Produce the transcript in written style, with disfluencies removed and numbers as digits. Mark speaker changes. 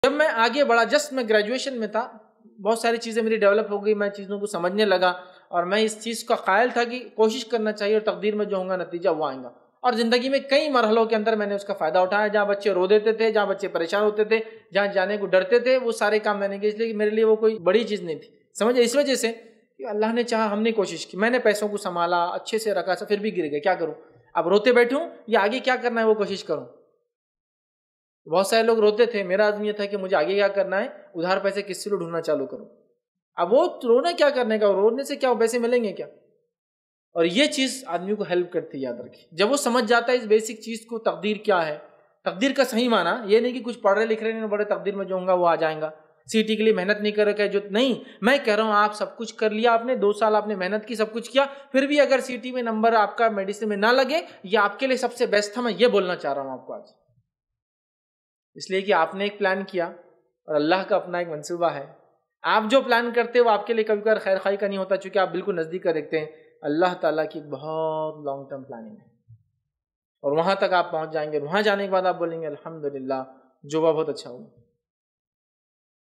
Speaker 1: جب میں آگے بڑھا، جسٹ میں گریجویشن میں تھا، بہت ساری چیزیں میری ڈیولپ ہو گئی، میں چیزوں کو سمجھنے لگا، اور میں اس چیز کا قائل تھا کہ کوشش کرنا چاہیے اور تقدیر میں جو ہوں گا نتیجہ وہ آئے گا. اور زندگی میں کئی مرحلوں کے اندر میں نے اس کا فائدہ اٹھایا. جہاں بچے رو دیتے تھے، جہاں بچے پریشان ہوتے تھے، جہاں جانے کو ڈرتے تھے، وہ سارے کام میں نے کیے، اس لیے کہ میرے لیے وہ کوئی بڑی چیز نہیں تھی. سمجھے؟ اس وجہ سے کہ اللہ نے چاہا، ہم نے کوشش کی، میں نے پیسوں کو سنبھالا، اچھے سے رکھا، پھر بھی گر گئے. کیا کروں؟ اب روتے بیٹھوں یا آگے کیا کرنا ہے وہ کوشش کروں؟ بہت سارے لوگ روتے تھے، میرا عزم یہ تھا کہ مجھے آگے کیا کرنا ہے، ادھار پیسے کس سے ڈھونڈنا چالو کروں. اب وہ رونا کیا کرنے کا، رونے سے کیا پیسے ملیں گے کیا؟ اور یہ چیز آدمی کو ہیلپ کرتی ہے. یاد رکھیے، جب وہ سمجھ جاتا ہے اس بیسک چیز کو، تقدیر کیا ہے، تقدیر کا صحیح معنی یہ نہیں کہ کچھ پڑھ رہے لکھ رہے نہیں بڑے تقدیر میں جو ہوں گا وہ آ جائیں گا، CT کے لیے محنت نہیں کر رکھا ہے جو نہیں. میں کہہ رہا ہوں آپ سب کچھ کر لیا، آپ نے 2 سال آپ نے محنت کی، سب کچھ کیا، پھر بھی اگر CT میں نمبر آپ کا میڈیسن میں نہ لگے، یہ آپ کے لیے سب سے بیسٹ تھا. میں یہ بولنا چاہ رہا ہوں آپ کو آج، اس لیے کہ آپ نے ایک پلان کیا اور اللہ کا اپنا ایک منصوبہ ہے. آپ جو پلان کرتے ہیں وہ آپ کے لیے کبھی کبھار خیر خواہی کا نہیں ہوتا، چونکہ آپ بالکل نزدیک کا دیکھتے ہیں. اللہ تعالیٰ کی ایک بہت لانگ ٹرم پلاننگ ہے، اور وہاں تک آپ پہنچ جائیں گے. وہاں جانے کے بعد آپ بولیں گے الحمدللہ جو ہوا بہت اچھا ہوا.